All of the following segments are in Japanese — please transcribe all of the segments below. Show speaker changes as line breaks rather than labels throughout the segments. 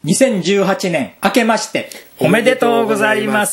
2018年明けましておめでとうございます。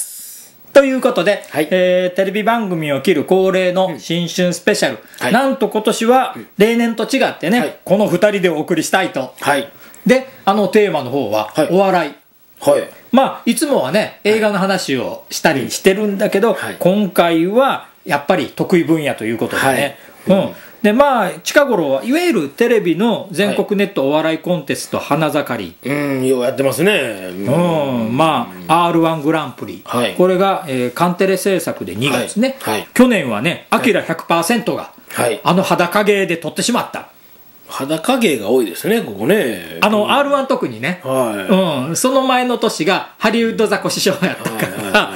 ということで、
はい
テレビ番組を切る恒例の新春スペシャル、
はい
なんと今年は例年と違ってね、
はい
この2人でお送りしたいと。
はい。
で、テーマの方は
はい
お笑い。
はい。
まあいつもはね映画の話をしたりしてるんだけど、
はい
今回はやっぱり得意分野ということでね、
はい
でまあ近頃はいわゆるテレビの全国ネットお笑いコンテスト花盛り、
ようやってますね。
まあ r 1グランプリ、
はい
これが、カンテレ制作で2月ね、
はいはい
去年はねアキラ 100% が、
はい。
裸芸で撮ってしまった、
裸芸が多いですね、ここね。
R 1特にね、
は
その前の年がハリウッドザコシショウやったから、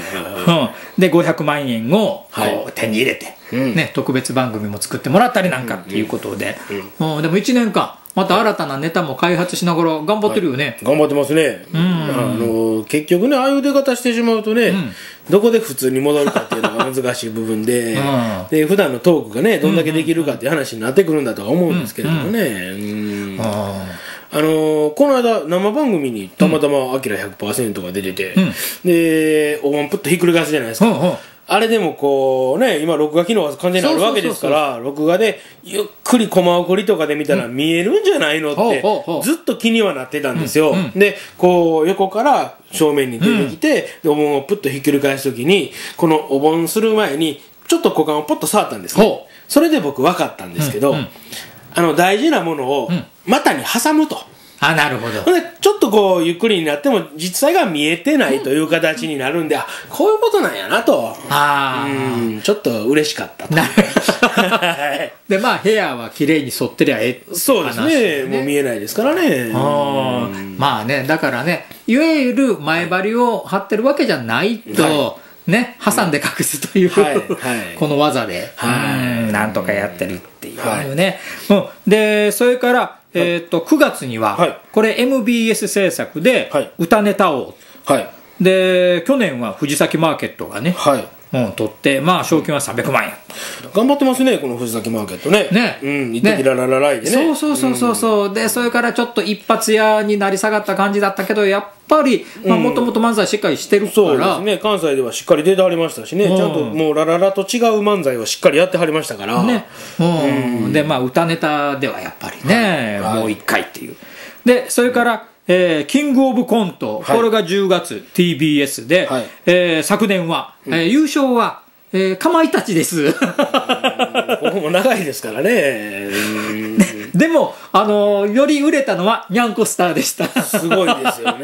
で500万円をこう手に入れて、ね、特別番組も作ってもらったりなんかっていうことで、でも1年間また新たなネタも開発しながら頑張ってるよね、
い。頑張ってますね。結局ね、ああいう出方してしまうとね、どこで普通に戻るかっていうのが難しい部分で、で、普段のトークがね、どんだけできるかっていう話になってくるんだとは思うんですけれどもね。この間生番組にたまたまアキラ 100% が出てて、でお盆プッとひっくり返すじゃないですか、あれでもこうね、今録画機能が完全にあるわけですから、録画でゆっくりコマ送りとかで見たら見えるんじゃないのってずっと気にはなってたんですよ。でこう横から正面に出てきて、でお盆をプッとひっくり返す時にこのお盆する前にちょっと股間をポッと触ったんですね。それで僕分かったんですけど、大事なものを股に挟むと。
なるほど。
でちょっとこうゆっくりになっても実際が見えてないという形になるんで、こういうことなんやなと、ちょっと嬉しかったと。
でまあ部屋は綺麗に沿ってりゃええ、
そうですね、もう見えないですからね。
まあね、だからね、いわゆる前張りを張ってるわけじゃないと、ね、挟んで隠すという、この技で、なんとかやってるっていうね。でそれから9月には、これ MBS 制作で歌ネタ王、で去年は藤崎マーケットがね、取って、まあ賞金は300万円。
頑張ってますね、この藤崎マーケットね。いってきららららいでね。
そうで、それからちょっと一発屋になり下がった感じだったけど、やっぱりもともと漫才しっかりしてるから、
そうですね、関西ではしっかり出てはりましたしね、ちゃんともうラララと違う漫才をしっかりやってはりましたからね。
でまあ歌ネタではやっぱりね、もう一回っていう。でそれからキングオブコント、これが10月 TBS で、昨年は、優勝は、かまいたちです。
ここも長いですからね。
でもより売れたのはニャンコスターでした。
すごいですよ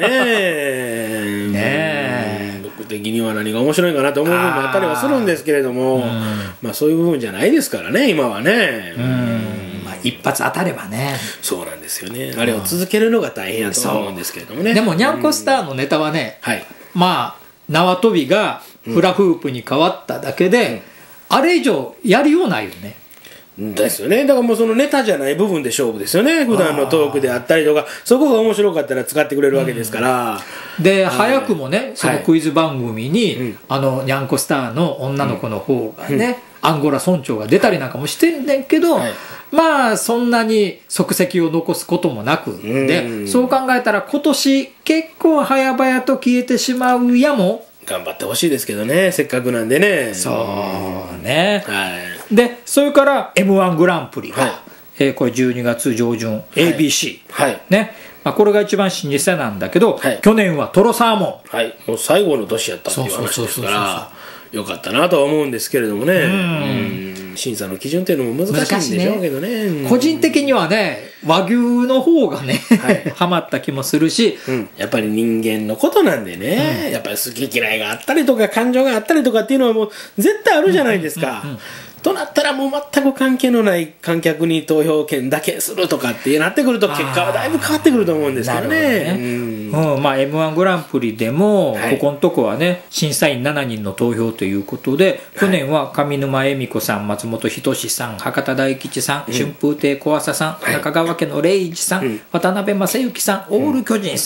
ね。僕的には何が面白いかなと思う部分もあったりはするんですけれども、まあそういう部分じゃないですからね、今はね。
一発当たればね。
そうなんですよね。あれを続けるのが大変やと思うんですけれどもね。
でもニャンコスターのネタはね、まあ縄跳びがフラフープに変わっただけで、あれ以上やりようないよね。
ですよね。だからもうそのネタじゃない部分で勝負ですよね。普段のトークであったりとか、そこが面白かったら使ってくれるわけですから。
で早くもね、そのクイズ番組にニャンコスターの女の子の方がね、アンゴラ村長が出たりなんかもしてんねんけど、まあそんなに足跡を残すこともなくで、そう考えたら今年結構早々と消えてしまうやも
頑張ってほしいですけどね、せっかくなんでね。
そうね。でそれから m 1グランプリが、これ12月上旬 ABC、ね、これが一番老舗なんだけど、去年はトロサーモ
ン、もう最後の年やったっていう話ですからよかったなとは思うんですけれどもね。審査の基準っていうのも難しいんでしょうけどね。
個人的にはね和牛の方がねハマった気もするし、
やっぱり人間のことなんでね、やっぱり好き嫌いがあったりとか感情があったりとかっていうのはもう絶対あるじゃないですか。となったらもう全く関係のない観客に投票権だけするとかってなってくると結果はだいぶ変わってくると思うんですけどね。
まあ m 1グランプリでもここのとこはね審査員7人の投票ということで、去年は上沼恵美子さん、松本人志さん、博多大吉さん、春風亭小朝さん、中川家の礼二さん、渡辺正行さん、オール巨人さんと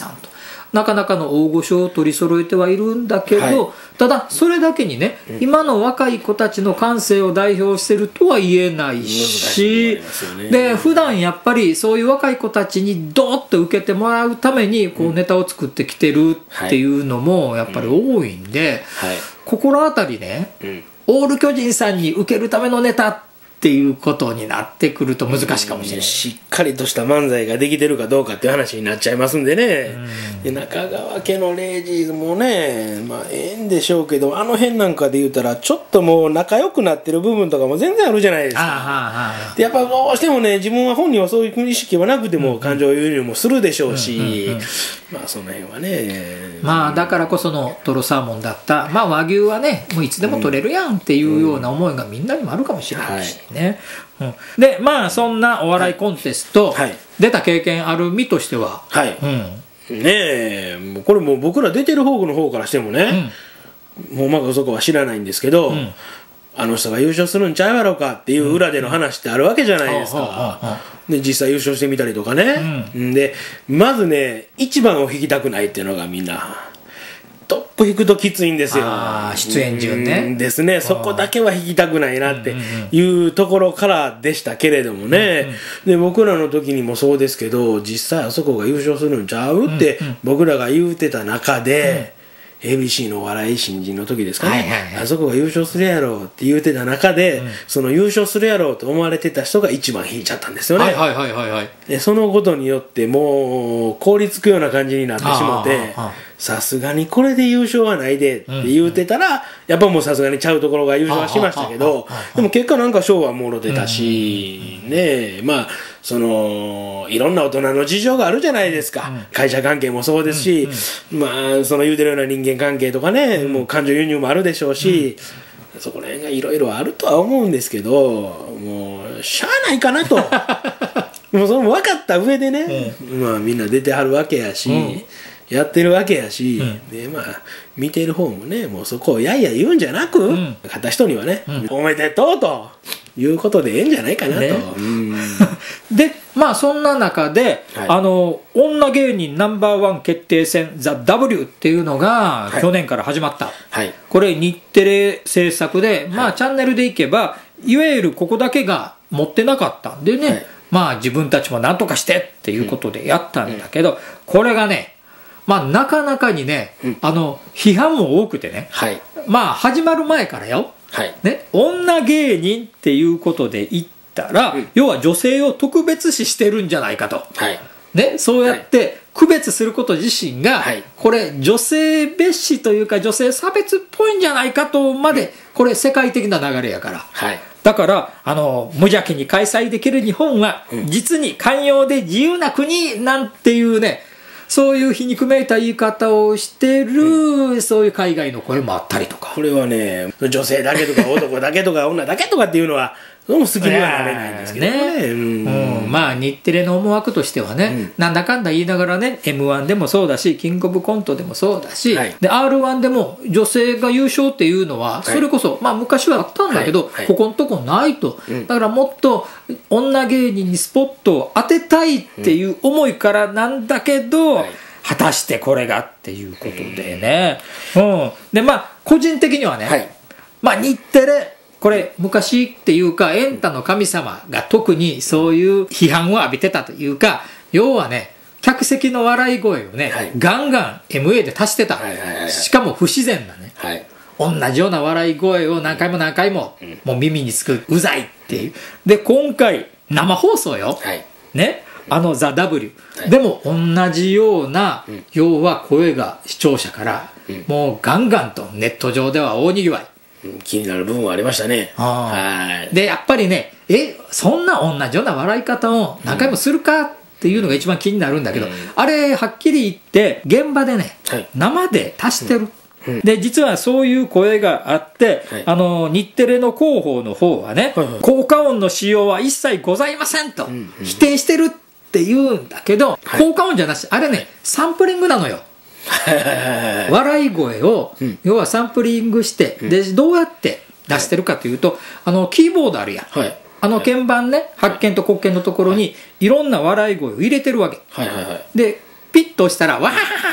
なかなかの大御所を取り揃えてはいるんだけど、はい、ただそれだけにね、今の若い子たちの感性を代表してるとは言えないし、で普段やっぱりそういう若い子たちにドーッと受けてもらうためにこうネタを作ってきてるっていうのもやっぱり多いんで、心当たりね、オール巨人さんに受けるためのネタっていうことになってくると難しいかもしれない。
しっかりとした漫才ができてるかどうかっていう話になっちゃいますんでね、で中川家のレイジーズもね、まあええんでしょうけど、あの辺なんかで言うたらちょっともう仲良くなってる部分とかも全然あるじゃないですか。でやっぱどうしてもね、自分は本人はそういう意識はなくても感情移入もするでしょうし、まあその辺はね、
まあだからこそのトロサーモンだった、まあ和牛はねもういつでも取れるやんっていうような思いがみんなにもあるかもしれないしね、でまあそんなお笑いコンテスト出た経験ある身としては、
ねえ、もうこれもう僕ら出てる方の方からしてもね、もうまあそこは知らないんですけど、あの人が優勝するんちゃうやろうかっていう裏での話ってあるわけじゃないですか。で実際優勝してみたりとかね、でまずね一番を引きたくないっていうのがみんなトップ引くときついんですよ。
出演順ね
ですね。そこだけは引きたくないなっていうところからでしたけれどもね、で僕らの時にもそうですけど、実際あそこが優勝するんちゃうって僕らが言うてた中で、ABC のお笑い新人の時ですかね、あそこが優勝するやろうって言うてた中で、その優勝するやろうと思われてた人が一番引いちゃったんですよね。でそのことによってもう凍りつくような感じになってしまって、さすがにこれで優勝はないでって言うてたら、やっぱもうさすがにちゃうところが優勝はしましたけど、でも結果なんか賞はもろ出たし、ねえ、まあそのいろんな大人の事情があるじゃないですか、会社関係もそうですし、まあその言うてるような人間関係とかね、もう感情輸入もあるでしょうし、そこら辺がいろいろあるとは思うんですけど、もうしゃあないかなともうその分かった上でね、まあみんな出てはるわけやし、やってるわけやし、でまあ見てる方もね、もうそこをやいや言うんじゃなく、勝った人にはね、おめでとうということでええんじゃないかなと、
でまあそんな中で、女芸人Ｎｏ.1決定戦ザ・ W っていうのが去年から始まった、これ日テレ制作で、まあチャンネルでいけばいわゆるここだけが持ってなかったんでね、まあ自分たちもなんとかしてっていうことでやったんだけど、これがね、まあなかなかにね、批判も多くてね、まあ始まる前からよ、ね、女芸人っていうことで言ったら、要は女性を特別視してるんじゃないかと、ね、そうやって区別すること自身が、これ女性蔑視というか女性差別っぽいんじゃないかとまで、これ世界的な流れやから、だから無邪気に開催できる日本は、実に寛容で自由な国なんていうね、そういう皮肉めいた言い方をしてる、そういう海外の声もあったりとか。
これはね、女性だけとか男だけとか女だけとかっていうのは好きにはなれないんですけどね。
まあ日テレの思惑としてはね、なんだかんだ言いながらね、 M1 でもそうだし、キングオブコントでもそうだし、で R1 でも女性が優勝っていうのはそれこそ、まあ昔はあったんだけど、ここのとこないと、だからもっと女芸人にスポットを当てたいっていう思いからなんだけど、果たしてこれがっていうことでね、でまあ個人的にはね、まあ日テレこれ昔っていうかエンタの神様が特にそういう批判を浴びてたというか、要はね、客席の笑い声をね、ガンガン MA で足してた、しかも不自然なね、同じような笑い声を何回も何回も、もう耳につく、うざいっていう。で今回生放送よ、ね、ザ・ W、でも同じような、要は声が視聴者からもうガンガンとネット上では大にぎわい、
気になる部分はありましたね。
でやっぱりね、そんな同じような笑い方を何回もするかっていうのが一番気になるんだけど、あれはっきり言って現場でね、生で足してる、で実はそういう声があって、日テレの広報の方はね、効果音の使用は一切ございませんと否定してるって言うんだけど、効果音じゃなし、あれねサンプリングなのよ。笑い声を、要はサンプリングして、でどうやって出してるかというと、キーボードあるやん、鍵盤ね、白鍵と黒鍵のところにいろんな笑い声を入れてるわけ、でピッと押したらわははは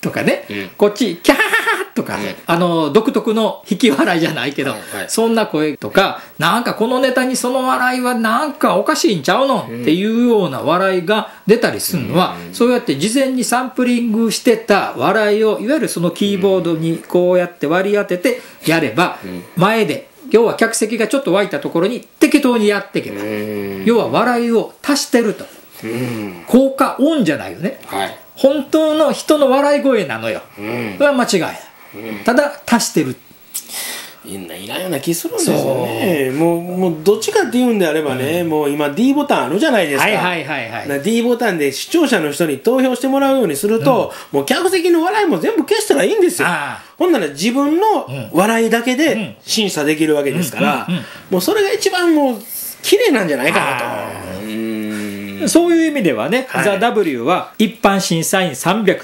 とかね、こっちキャーとか、独特の引き笑いじゃないけど、そんな声とか、なんかこのネタにその笑いはなんかおかしいんちゃうのっていうような笑いが出たりするのは、そうやって事前にサンプリングしてた笑いをいわゆるそのキーボードにこうやって割り当ててやれば、前で要は客席がちょっと湧いたところに適当にやっていけば、要は笑いを足してると、効果音じゃないよね、本当の人の笑い声なのよ、それは間違いない、ただ足してる。
いらんような気するんですよね。もうどっちかっていうんであればね、もう今 D ボタンあるじゃないですか。D ボタンで視聴者の人に投票してもらうようにすると、もう客席の笑いも全部消したらいいんですよ。ほんなら自分の笑いだけで審査できるわけですから、もうそれが一番もう綺麗なんじゃないかなと。
そういう意味ではね、ザ・ W は一般審査員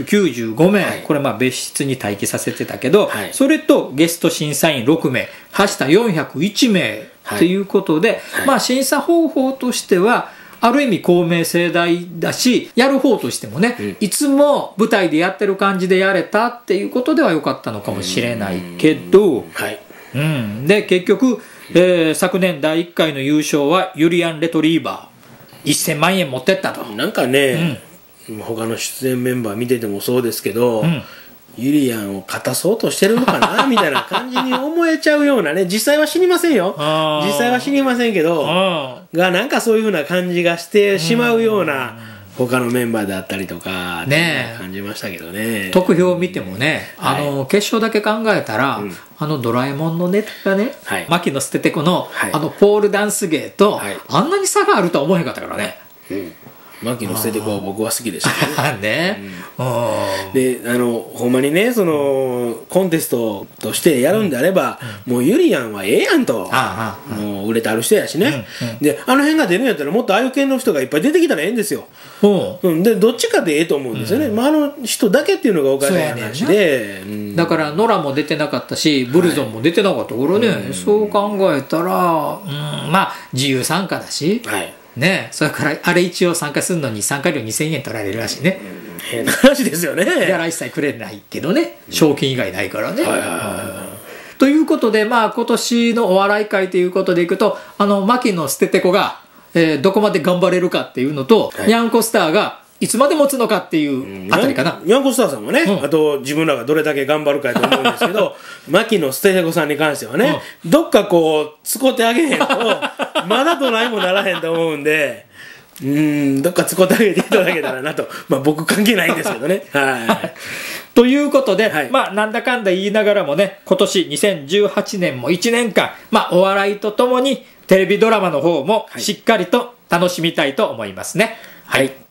395名、これ別室に待機させてたけど、それとゲスト審査員6名、足した401名ということで、審査方法としては、ある意味公明正大だし、やる方としてもね、いつも舞台でやってる感じでやれたっていうことでは良かったのかもしれないけど、で、結局、昨年第1回の優勝はユリアン・レトリーバー。1000万円持ってったと。
なんかね、他の出演メンバー見ててもそうですけど、ユリアンを勝たそうとしてるのかなみたいな感じに思えちゃうようなね、実際は知りませんよ、実際は知りませんけど、がなんかそういうふうな感じがしてしまうような他のメンバーであったりとかね、感じましたけどね。
得票を見てもね、決勝だけ考えたら、ドラえもんのネタがね、牧野捨ててこの、ポールダンス芸と、あんなに差があるとは思えへんかったからね。
牧野捨ててこは僕は好きでした
ね。
で、ほんまにね、そのコンテストとしてやるんであれば、もうユリアンはええやんと、もう売れてある人やしね、で辺が出るんやったらもっとああいう系の人がいっぱい出てきたらええんですよ。でどっちかでええと思うんですよね。あの人だけっていうのがおかしい話で、
だからノラも出てなかったし、ブルゾンも出てなかったからね、そう考えたら、自由参加だし。ね、それからあれ一応参加するのに参加料2000円取られるらしいね。
変な話ですよね。
ギャラ一切くれないけどね、賞金以外ないからね。ということで、今年のお笑い界ということでいくと、牧野捨ててこが、どこまで頑張れるかっていうのと、ニャンコスターがいつまで持つのかっていうあたりかな。
ニャンコスターさんはね、あと自分らがどれだけ頑張るかと思うんですけど、牧野捨ててこさんに関してはね、どっかこう使ってあげへんとまだどないもならへんと思うんで、どっか使ってあげていただけたらなと。僕関係ないんですけどね。
ということで、なんだかんだ言いながらもね、今年2018年も1年間、お笑いとともにテレビドラマの方もしっかりと楽しみたいと思いますね。はい。